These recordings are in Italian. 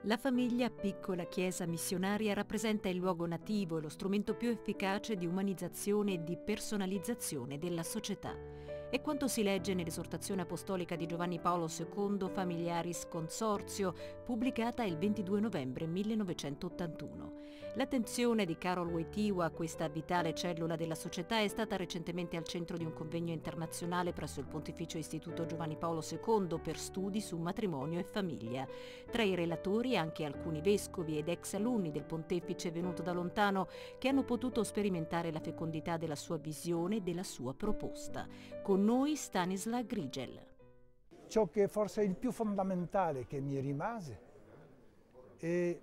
La famiglia, piccola chiesa missionaria, rappresenta il luogo nativo e lo strumento più efficace di umanizzazione e di personalizzazione della società. È quanto si legge nell'esortazione apostolica di Giovanni Paolo II, Familiaris Consortio, pubblicata il 22 novembre 1981. L'attenzione di Carol Wojtyła a questa vitale cellula della società è stata recentemente al centro di un convegno internazionale presso il Pontificio Istituto Giovanni Paolo II per studi su matrimonio e famiglia. Tra i relatori anche alcuni vescovi ed ex alunni del pontefice venuto da lontano che hanno potuto sperimentare la fecondità della sua visione e della sua proposta. Con noi Stanislav Grigel. Ciò che forse è il più fondamentale che mi rimase è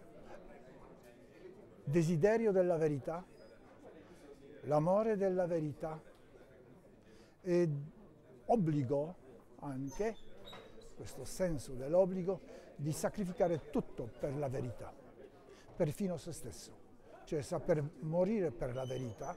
desiderio della verità, l'amore della verità e obbligo anche, questo senso dell'obbligo, di sacrificare tutto per la verità, perfino se stesso, cioè saper morire per la verità,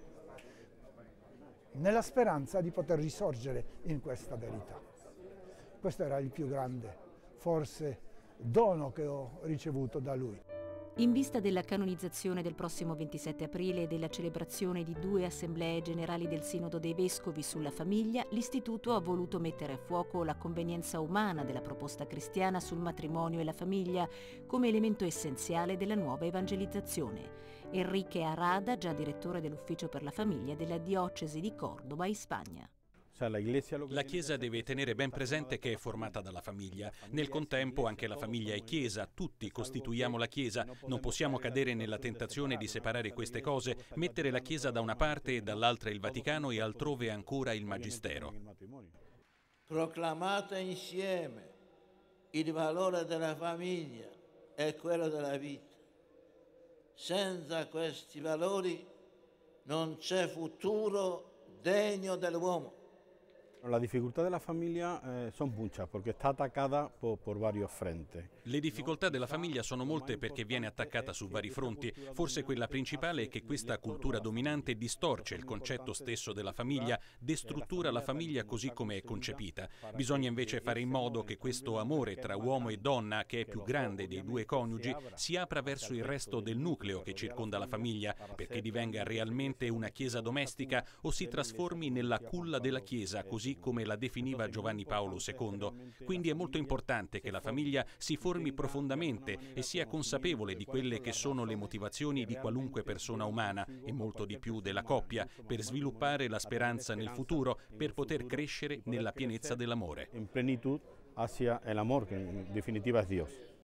nella speranza di poter risorgere in questa verità. Questo era il più grande, forse, dono che ho ricevuto da lui. In vista della canonizzazione del prossimo 27 aprile e della celebrazione di 2 assemblee generali del Sinodo dei Vescovi sulla famiglia, l'Istituto ha voluto mettere a fuoco la convenienza umana della proposta cristiana sul matrimonio e la famiglia come elemento essenziale della nuova evangelizzazione. Enrique Arada, già direttore dell'Ufficio per la Famiglia della Diocesi di Córdoba, in Spagna. La Chiesa deve tenere ben presente che è formata dalla famiglia. Nel contempo anche la famiglia è Chiesa, tutti costituiamo la Chiesa. Non possiamo cadere nella tentazione di separare queste cose, mettere la Chiesa da una parte e dall'altra il Vaticano e altrove ancora il Magistero. Proclamate insieme il valore della famiglia e quello della vita. Senza questi valori non c'è futuro degno dell'uomo. La difficoltà della famiglia son muchas porque está atacada por varios frentes. Le difficoltà della famiglia sono molte perché viene attaccata su vari fronti. Forse quella principale è che questa cultura dominante distorce il concetto stesso della famiglia, destruttura la famiglia così come è concepita. Bisogna invece fare in modo che questo amore tra uomo e donna, che è più grande dei 2 coniugi, si apra verso il resto del nucleo che circonda la famiglia, perché divenga realmente una chiesa domestica o si trasformi nella culla della chiesa, così come la definiva Giovanni Paolo II. Quindi è molto importante che la famiglia si formi profondamente e sia consapevole di quelle che sono le motivazioni di qualunque persona umana e molto di più della coppia, per sviluppare la speranza nel futuro, per poter crescere nella pienezza dell'amore. In plenitud hacia el amor, que en definitiva es Dios.